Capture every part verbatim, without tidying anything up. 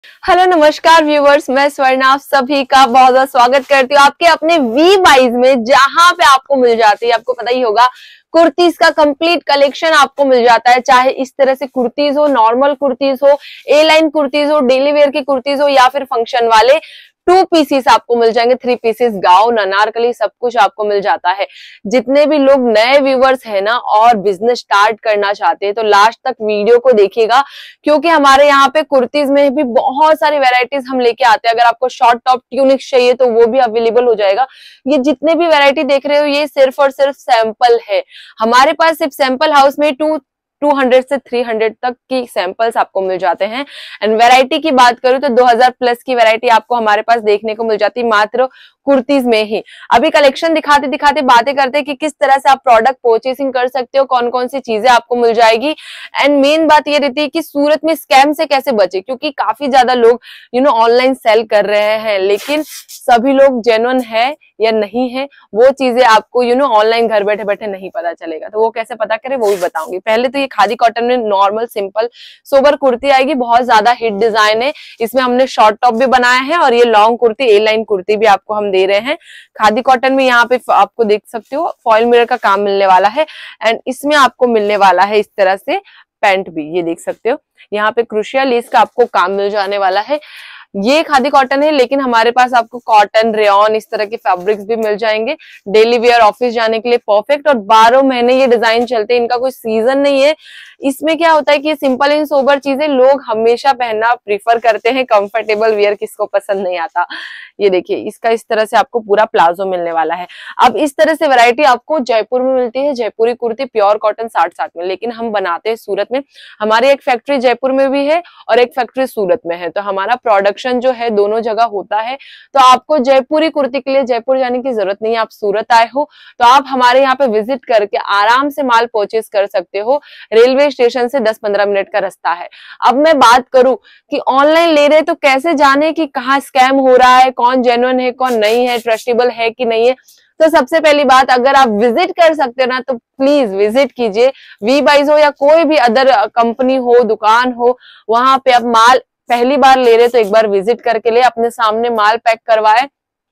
Hello नमस्कार viewers, मैं स्वर्णा आप सभी का बहुत बहुत स्वागत करती हूँ आपके अपने वी बाइज में, जहां पे आपको मिल जाती है, आपको पता ही होगा, कुर्तीज का कंप्लीट कलेक्शन आपको मिल जाता है। चाहे इस तरह से कुर्तीज हो, नॉर्मल कुर्तीज हो, ए लाइन कुर्तीज हो, डेली वेयर की कुर्तीज हो या फिर फंक्शन वाले टू पीसीस आपको मिल जाएंगे, थ्री पीसेस, गाउन, अनारकली, सब कुछ आपको मिल जाता है। जितने भी लोग नए व्यूवर्स है ना और बिजनेस स्टार्ट करना चाहते हैं तो लास्ट तक वीडियो को देखिएगा, क्योंकि हमारे यहाँ पे कुर्तीज में भी बहुत सारी वेराइटीज हम लेके आते हैं। अगर आपको शॉर्ट टॉप ट्यूनिक्स चाहिए तो वो भी अवेलेबल हो जाएगा। ये जितने भी वेराइटी देख रहे हो ये सिर्फ और सिर्फ सैंपल है। हमारे पास सिर्फ सैंपल हाउस में टू टू हंड्रेड से थ्री हंड्रेड तक की सैंपल्स आपको मिल जाते हैं। एंड वैरायटी की बात करूं तो दो हज़ार प्लस की वैरायटी आपको हमारे पास देखने को मिल जाती है मात्र कुर्तीज में ही। अभी कलेक्शन दिखाते दिखाते बातें करते हैं कि किस तरह से आप प्रोडक्ट परचेसिंग कर सकते हो, कौन कौन सी चीजें आपको मिल जाएगी। एंड मेन बात ये रहती है कि सूरत में स्कैम से कैसे बचे, क्योंकि काफी ज्यादा लोग यू नो ऑनलाइन सेल कर रहे हैं, लेकिन सभी लोग जेन्युइन है या नहीं है वो चीजें आपको यू नो ऑनलाइन घर बैठे बैठे नहीं पता चलेगा। तो वो कैसे पता करें वो भी बताऊंगी। पहले तो ये खादी कॉटन में नॉर्मल सिंपल सोबर कुर्ती आएगी, बहुत ज्यादा हिट डिजाइन है। इसमें हमने शॉर्ट टॉप भी बनाया है और ये long kurti, A line kurti भी आपको हम दे रहे हैं। खादी कॉटन में यहाँ पे आपको देख सकते हो फॉयल मिरर का काम मिलने वाला है। एंड इसमें आपको मिलने वाला है इस तरह से पैंट भी, ये देख सकते हो यहाँ पे क्रोशिया लेस का आपको काम मिल जाने वाला है। ये खादी कॉटन है, लेकिन हमारे पास आपको कॉटन, रेयॉन, इस तरह के फैब्रिक्स भी मिल जाएंगे। डेली वेयर, ऑफिस जाने के लिए परफेक्ट। और बारह महीने ये डिजाइन चलते हैं, इनका कोई सीजन नहीं है। इसमें क्या होता है कि सिंपल एंड सोबर चीजें लोग हमेशा पहनना प्रीफर करते हैं, कंफर्टेबल वेयर किसको पसंद नहीं आता। ये देखिए इसका इस तरह से आपको पूरा प्लाजो मिलने वाला है। अब इस तरह से वैरायटी आपको जयपुर में मिलती है, जयपुरी कुर्ती प्योर कॉटन साठ साठ में, लेकिन हम बनाते हैं सूरत में। हमारी एक फैक्ट्री जयपुर में भी है और एक फैक्ट्री सूरत में है, तो हमारा प्रोडक्शन जो है दोनों जगह होता है। तो आपको जयपुरी कुर्ती के लिए जयपुर जाने की जरूरत नहीं है। आप सूरत आए हो तो आप हमारे यहाँ पे विजिट करके आराम से माल परचेज कर सकते हो। रेलवे स्टेशन से दस पंद्रह मिनट का रास्ता है। अब मैं बात करूं कि ऑनलाइन ले रहे तो कैसे जाने कि कहाँ स्कैम हो रहा है, कौन जेन्युइन है कौन नहीं है, ट्रस्टेबल है कि नहीं है। तो सबसे पहली बात, अगर आप विजिट कर सकते हो ना तो प्लीज विजिट कीजिए। वी बाइज हो या कोई भी अदर कंपनी हो, दुकान हो, वहां पे आप माल पहली बार ले रहे तो एक बार विजिट करके ले, अपने सामने माल पैक करवाए,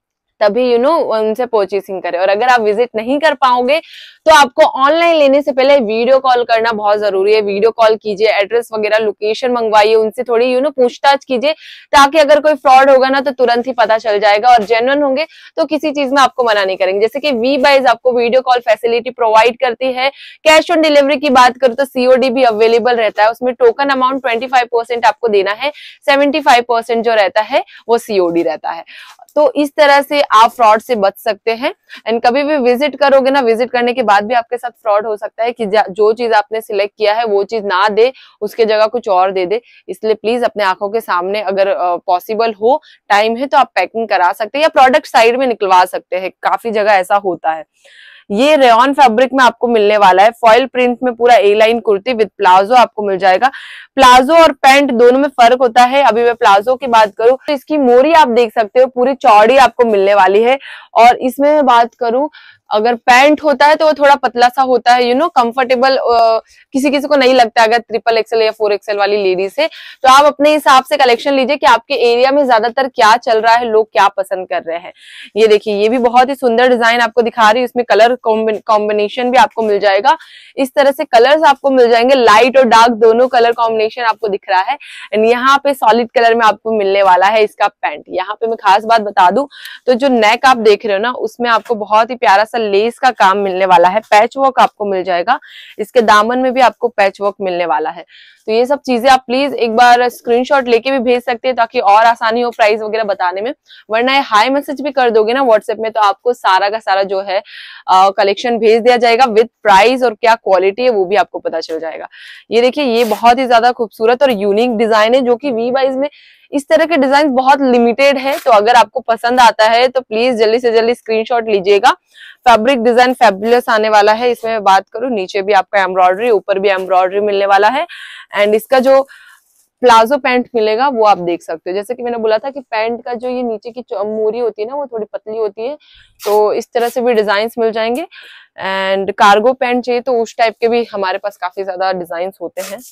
तभी यू नो उनसे परचेसिंग करें। और अगर आप विजिट नहीं कर पाओगे तो आपको ऑनलाइन लेने से पहले वीडियो कॉल करना बहुत जरूरी है। वीडियो कॉल कीजिए, एड्रेस वगैरह लोकेशन मंगवाइए, उनसे थोड़ी यू नो पूछताछ कीजिए, ताकि अगर कोई फ्रॉड होगा ना तो तुरंत ही पता चल जाएगा। और जेन्युइन होंगे तो किसी चीज में आपको मना नहीं करेंगे। जैसे कि वी बाइज आपको वीडियो कॉल फैसिलिटी प्रोवाइड करती है। कैश ऑन डिलीवरी की बात करूं तो सीओडी भी अवेलेबल रहता है। उसमें token amount twenty five percent आपको देना है, सेवेंटी फाइव परसेंट जो रहता है वो सीओडी रहता है। तो इस तरह से आप फ्रॉड से बच सकते हैं। एंड कभी भी विजिट करोगे ना, विजिट करने के बाद भी आपके साथ फ्रॉड हो सकता है कि जो चीज आपने सिलेक्ट किया है वो चीज ना दे, उसके जगह कुछ और दे दे। इसलिए प्लीज अपने आंखों के सामने, अगर पॉसिबल हो, टाइम है तो आप पैकिंग करा सकते हैं या प्रोडक्ट साइड में निकलवा सकते हैं। काफी जगह ऐसा होता है। ये रेयॉन फैब्रिक में आपको मिलने वाला है, फॉयल प्रिंट में पूरा A line kurti with palazzo आपको मिल जाएगा। प्लाजो और पैंट दोनों में फर्क होता है। अभी मैं प्लाजो की बात करूं तो इसकी मोरी आप देख सकते हो पूरी चौड़ी आपको मिलने वाली है। और इसमें मैं बात करूं, अगर पैंट होता है तो वो थोड़ा पतला सा होता है, यू नो कंफर्टेबल किसी किसी को नहीं लगता अगर ट्रिपल एक्सएल या फोर एक्सएल वाली लेडीज है। तो आप अपने हिसाब से कलेक्शन लीजिए कि आपके एरिया में ज्यादातर क्या चल रहा है, लोग क्या पसंद कर रहे हैं। ये देखिए ये भी बहुत ही सुंदर डिजाइन आपको दिखा रही है। इसमें कलर कॉम्बिनेशन भी आपको मिल जाएगा। इस तरह से कलर्स आपको मिल जाएंगे, लाइट और डार्क दोनों कलर कॉम्बिनेशन आपको दिख रहा है। एंड यहाँ पे सॉलिड कलर में आपको मिलने वाला है इसका पैंट। यहाँ पे मैं खास बात बता दूं तो जो नेक आप देख रहे हो ना, उसमें आपको बहुत ही प्यारा सा लेस का काम मिलने वाला है, पैच वर्क आपको मिल जाएगा। इसके दामन में भी आपको पैच वर्क मिलने वाला है। तो ये सब चीजें आप प्लीज एक बार स्क्रीनशॉट लेके भी भेज सकते हैं, ताकि और आसानी हो प्राइस वगैरह बताने में। वरना ये हाई मैसेज भी कर दोगे ना व्हाट्सएप में तो आपको सारा का सारा जो है कलेक्शन भेज दिया जाएगा विद प्राइस, और क्या क्वालिटी है वो भी आपको पता चल जाएगा। ये देखिए ये बहुत ही ज्यादा खूबसूरत और यूनिक डिजाइन है, जो कि वी बाइज में इस तरह के डिजाइन बहुत लिमिटेड है। तो अगर आपको पसंद आता है तो प्लीज जल्दी से जल्दी स्क्रीनशॉट लीजिएगा। फैब्रिक डिजाइन फैबुलस आने वाला है। इसमें मैं बात करूं, नीचे भी आपका एम्ब्रॉयडरी, ऊपर भी एम्ब्रॉयडरी मिलने वाला है। एंड इसका जो प्लाजो पैंट मिलेगा वो आप देख सकते हो। जैसे कि मैंने बोला था कि पैंट का जो ये नीचे की मोरी होती है ना वो थोड़ी पतली होती है, तो इस तरह से भी डिजाइन मिल जाएंगे। एंड कार्गो पैंट चाहिए तो उस टाइप के भी हमारे पास काफी ज्यादा डिजाइन होते हैं।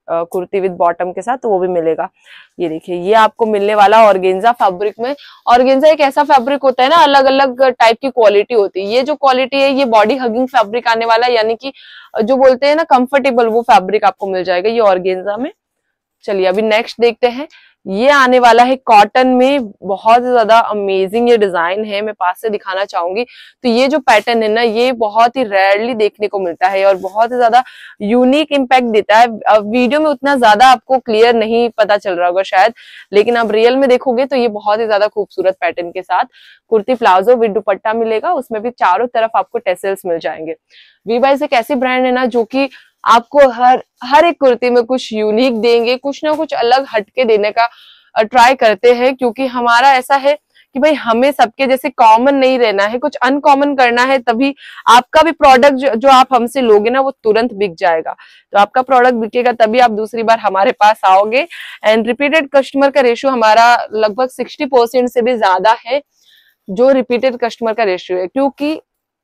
कुर्ती विद बॉटम के साथ, तो वो भी मिलेगा। ये देखिए, ये आपको मिलने वाला ऑर्गेन्जा फैब्रिक में। ऑर्गेन्जा एक ऐसा फैब्रिक होता है ना, अलग अलग टाइप की क्वालिटी होती है। ये जो क्वालिटी है ये बॉडी हगिंग फैब्रिक आने वाला है, यानी कि जो बोलते हैं ना कंफर्टेबल, वो फैब्रिक आपको मिल जाएगा ये ऑर्गेन्जा में। चलिए अभी नेक्स्ट देखते हैं। ये आने वाला है कॉटन में, बहुत ज्यादा अमेजिंग ये डिजाइन है, मैं पास से दिखाना चाहूंगी। तो ये जो पैटर्न है ना, ये बहुत ही रेयरली देखने को मिलता है और बहुत ही ज्यादा यूनिक इम्पैक्ट देता है। अब वीडियो में उतना ज्यादा आपको क्लियर नहीं पता चल रहा होगा शायद, लेकिन आप रियल में देखोगे तो ये बहुत ही ज्यादा खूबसूरत पैटर्न के साथ कुर्ती प्लाजो विद दुपट्टा मिलेगा। उसमें भी चारों तरफ आपको टेसल्स मिल जाएंगे। वीवाइज एक ऐसी ब्रांड है ना जो कि आपको हर हर एक कुर्ती में कुछ यूनिक देंगे, कुछ ना कुछ अलग हटके देने का ट्राई करते हैं, क्योंकि हमारा ऐसा है कि भाई हमें सबके जैसे कॉमन नहीं रहना है, कुछ अनकॉमन करना है, तभी आपका भी प्रोडक्ट जो, जो आप हमसे लोगे ना वो तुरंत बिक जाएगा। तो आपका प्रोडक्ट बिकेगा तभी आप दूसरी बार हमारे पास आओगे। एंड रिपीटेड कस्टमर का रेशियो हमारा लगभग सिक्सटी परसेंट से भी ज्यादा है, जो रिपीटेड कस्टमर का रेशियो है, क्योंकि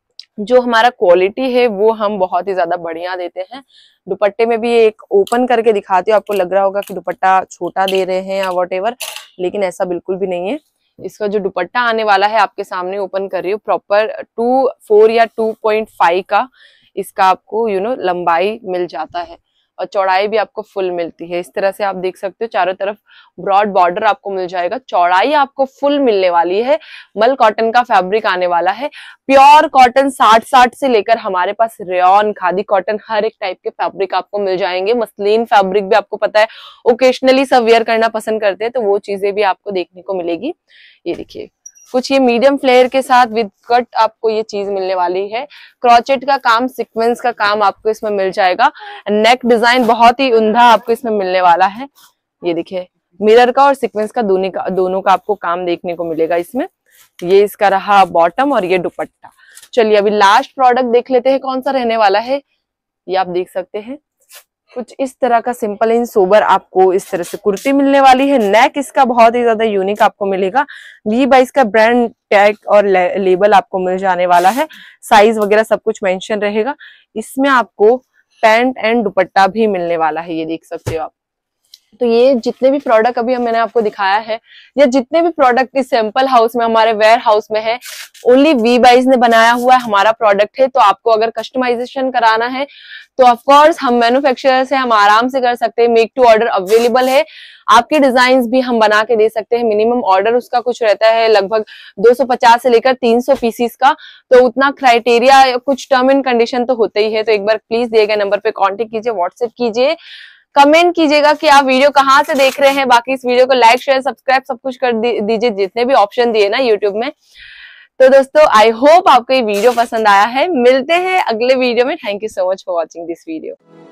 जो हमारा क्वालिटी है वो हम बहुत ही ज्यादा बढ़िया देते हैं। दुपट्टे में भी एक ओपन करके दिखाती हूँ, आपको लग रहा होगा कि दुपट्टा छोटा दे रहे हैं या वॉटेवर, लेकिन ऐसा बिल्कुल भी नहीं है। इसका जो दुपट्टा आने वाला है आपके सामने ओपन कर रही हूँ, प्रॉपर टू फोर या टू पॉइंट फाइव का इसका आपको यू नो लंबाई मिल जाता है और चौड़ाई भी आपको फुल मिलती है। इस तरह से आप देख सकते हो चारों तरफ ब्रॉड बॉर्डर आपको मिल जाएगा, चौड़ाई आपको फुल मिलने वाली है। मल कॉटन का फैब्रिक आने वाला है, प्योर कॉटन साठ साठ से लेकर हमारे पास रेयन, खादी कॉटन, हर एक टाइप के फैब्रिक आपको मिल जाएंगे। मसलिन फैब्रिक भी आपको पता है ओकेशनली सब वेयर करना पसंद करते हैं, तो वो चीजें भी आपको देखने को मिलेगी। ये देखिए कुछ ये मीडियम फ्लेयर के साथ विद कट आपको ये चीज मिलने वाली है। क्रॉचेट का काम, सीक्वेंस का काम आपको इसमें मिल जाएगा। नेक डिजाइन बहुत ही उम्दा आपको इसमें मिलने वाला है। ये देखिए मिरर का और सीक्वेंस का दोनों का दोनों का आपको काम देखने को मिलेगा इसमें। ये इसका रहा बॉटम और ये दुपट्टा। चलिए अभी लास्ट प्रोडक्ट देख लेते हैं कौन सा रहने वाला है। ये आप देख सकते हैं कुछ इस तरह का सिंपल इन सोबर आपको इस तरह से कुर्ती मिलने वाली है। नेक इसका बहुत ही ज्यादा यूनिक आपको मिलेगा। वीवाइज का ब्रांड टैग और ले, लेबल आपको मिल जाने वाला है। साइज वगैरह सब कुछ मेंशन रहेगा। इसमें आपको पैंट एंड दुपट्टा भी मिलने वाला है, ये देख सकते हो आप। तो ये जितने भी प्रोडक्ट अभी मैंने आपको दिखाया है, या जितने भी प्रोडक्ट इस सैंपल हाउस में, हमारे वेयर हाउस में है, ओनली वीवाइज ने बनाया हुआ है, हमारा प्रोडक्ट है। तो आपको अगर कस्टमाइजेशन कराना है तो ऑफ कोर्स हम मैन्युफैक्चरर से हम आराम से कर सकते हैं। मेक टू ऑर्डर अवेलेबल है, आपके डिजाइन भी हम बना के दे सकते हैं। मिनिमम ऑर्डर उसका कुछ रहता है लगभग दो सौ पचास से लेकर तीन सौ पीसीस का, तो उतना क्राइटेरिया, कुछ टर्म एंड कंडीशन तो होते ही है। तो एक बार प्लीज दिए गए नंबर पे कॉन्टेक्ट कीजिए, व्हाट्सएप कीजिए, कमेंट कीजिएगा कि आप वीडियो कहाँ से देख रहे हैं। बाकी इस वीडियो को लाइक शेयर सब्सक्राइब सब कुछ कर दीजिए, जितने भी ऑप्शन दिए ना यूट्यूब में। तो दोस्तों आई होप आपको ये वीडियो पसंद आया है। मिलते हैं अगले वीडियो में। Thank you so much for watching this video.